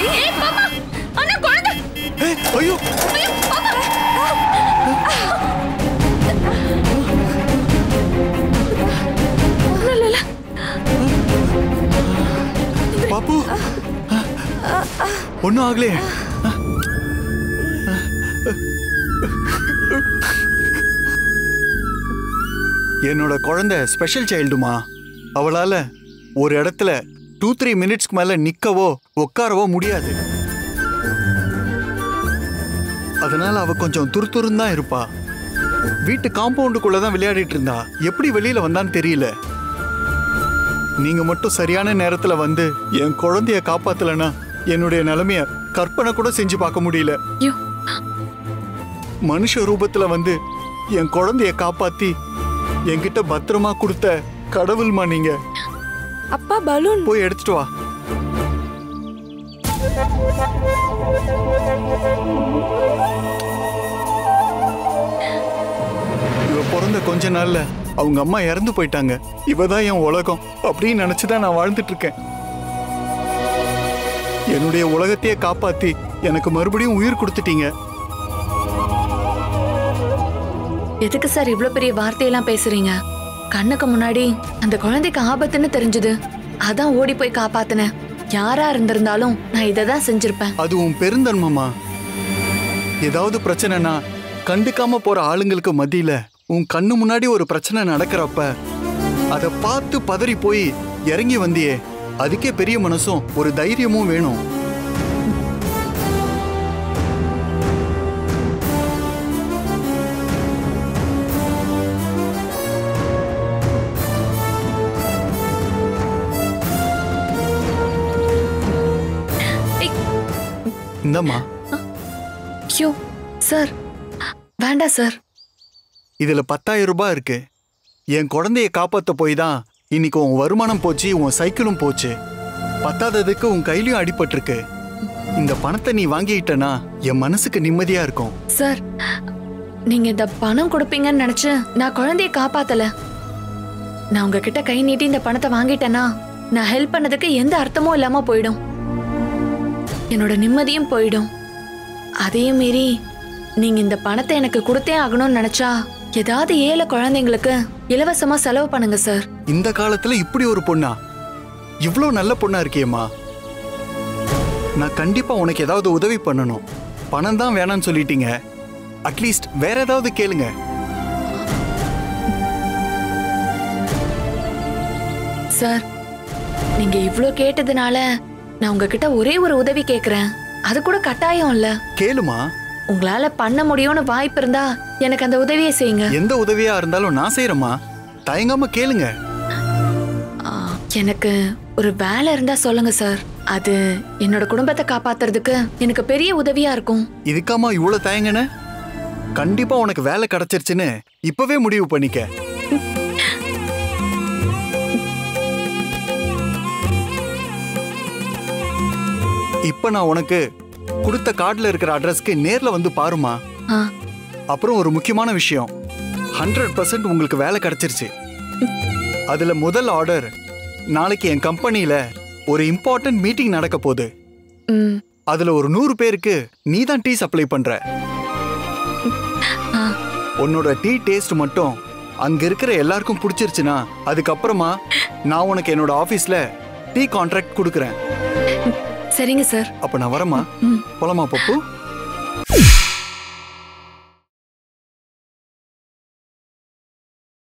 ஏய் பாப்பா அண்ணா குழந்தை. ஐயோ ஐயோ பாப்பா. இல்ல பாப்பு ஒன்னும் ஆகலையே. என்னோட குழந்தை ஸ்பெஷல் சைல்டுமா. அவளால ஒரு இடத்துல 2-3 மினிட்ஸ்க்கு மேல நிக்கவோ உட்காரவோ முடியாது. அதனால அவ கொஞ்சம் துருதுருன்னு தான் இருப்பா. வீட்டு காம்பவுண்டுக்குள்ளதான் விளையாடிட்டு இருந்தா. எப்படி வெளியில வந்தான்னு தெரியல. நீங்க மட்டும் சரியான நேரத்துல வந்து என் குழந்தைய காப்பாத்தலனா என்னுடைய நிலைமைய கற்பனை கூட செஞ்சு பார்க்க முடியல. மனுஷ ரூபத்துல வந்து என் குழந்தைய காப்பாத்தி என்கிட்ட பத்திரமா கொடுத்த கடவுள்மா நீங்க. அப்பா பலூன் போய் எடுத்துட்டு வா. இவ பிறந்த கொஞ்ச நாள்ல அவங்க அம்மா இறந்து போயிட்டாங்க. இவதான் என் உலகம் அப்படின்னு நினைச்சுதான் நான் வாழ்ந்துட்டு இருக்கேன். என்னுடைய உலகத்தையே காப்பாத்தி எனக்கு மறுபடியும் உயிர் கொடுத்துட்டீங்க. எதுக்கு சார் இவ்ளோ பெரிய வார்த்தையெல்லாம் பேசுறீங்க? கண்ணுக்கு முன்னாடி அந்த குழந்தைக்கு ஆபத்துன்னு தெரிஞ்சது, அதான் ஓடி போய் காப்பாத்தினேன். யாரா இருந்திருந்தாலும் நான் இததான் செஞ்சிருப்பேன். அது உன் பெருந்தன்மமா. ஏதாவது பிரச்சனைனா கண்டுக்காம போற ஆளுங்களுக்கு மத்தியில உன் கண்ணு முன்னாடி ஒரு பிரச்சனை நடக்கிறப்ப அதை பார்த்து பதறி போய் இறங்கி வந்தியே, அதுக்கே பெரிய மனசும் ஒரு தைரியமும் வேணும். இந்தம்மா. ஐயோ சார் வேண்டாம் சார். இதுல 10,000 ரூபாய் இருக்கு. என் குழந்தைய காப்பாத்த போய் தான் இன்னைக்கு உன் வருமானம் போச்சு, உன் சைக்கிளும் போச்சு. பத்தாததுக்கு உன் கையிலயும் அடிபட்டிருக்கு. இந்த பணத்தை நீ வாங்கிட்டனா என் மனசுக்கு நிம்மதியா இருக்கும். சார் நீங்க இந்த பணம் கொடுப்பீங்கன்னு நினைச்சு நான் குழந்தைய காப்பாத்தல. நான் உங்ககிட்ட கை நீட்டி இந்த பணத்தை வாங்கிட்டேன்னா நான் ஹெல்ப் பண்ணதுக்கு எந்த அர்த்தமும் இல்லாம போயிடும். என்னோட நிம்மதியும் போயிடும். அதையும் மீறி நீங்க இந்த பணத்தை எனக்கு கொடுத்தே ஆகணும்னு நினைச்சா ஏதாவது ஏழை குழந்தைங்களுக்கு இலவசமா செலவு பண்ணுங்க சார். இந்த காலத்துல இப்படி ஒரு பொண்ணா? இவ்ளோ நல்ல பொண்ணா இருக்கியம்மா. நான் கண்டிப்பா உனக்கு ஏதாவது உதவி பண்ணணும். பணம் தான் வேணாம்னு சொல்லிட்டீங்க, அட்லீஸ்ட் வேற ஏதாவது கேளுங்க. சார் நீங்க இவ்ளோ கேட்டதுனால நான் உங்ககிட்ட ஒரே ஒரு உதவி கேக்குறேன். அது கூட கட்டாயம் இல்ல. கேளுமா. உங்களால பண்ண முடியும்னு வாய்ப்பு இருந்தா எனக்கு அந்த உதவியை செய்யுங்க. எந்த உதவியா இருந்தாலும் நான் செய்யறேம்மா. தயங்காம கேளுங்க. எனக்கு ஒரு வேலை இருந்தா சொல்லுங்க சார். அது என்னோட குடும்பத்தை காப்பாத்துறதுக்கு எனக்கு பெரிய உதவியா இருக்கும். இதுக்காமா இவ்வளவு தயங்கன? கண்டிப்பா உனக்கு வேலை கிடைச்சிருச்சுன்னு இப்பவே முடிவு பண்ணிக்க. இப்ப நான் உனக்கு கொடுத்த கார்டுல இருக்கிற அட்ரஸ்க்கு நேர்ல வந்து பாருமா. அப்புறம் ஒரு முக்கியமான விஷயம், 100% உங்களுக்கு வேலை கிடைச்சிருச்சு. அதுல முதல் ஆர்டர், நாளைக்கு என் கம்பெனில ஒரு இம்பார்ட்டன்ட் மீட்டிங் நடக்க போகுது. அதுல ஒரு 100 பேருக்கு நீ தான் டீ சப்ளை பண்ற. உன்னோட டீ டேஸ்ட் மட்டும் அங்க இருக்கிற எல்லாருக்கும் பிடிச்சிருச்சுன்னா அதுக்கப்புறமா நான் உனக்கு என்னோட ஆபீஸ்ல டீ கான்ட்ராக்ட் கொடுக்கறேன். சரிங்க சார். அப்ப நான் வரமா? போலாமா பப்பு?